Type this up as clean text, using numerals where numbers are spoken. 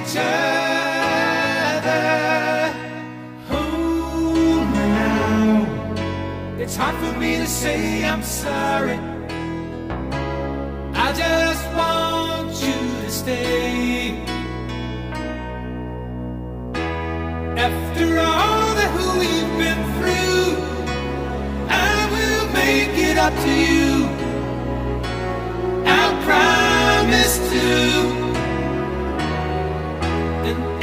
each other. Oh, now it's hard for me to say I'm sorry. I just want you to stay. After all that we've been through, I will make it up to you. I promise to. And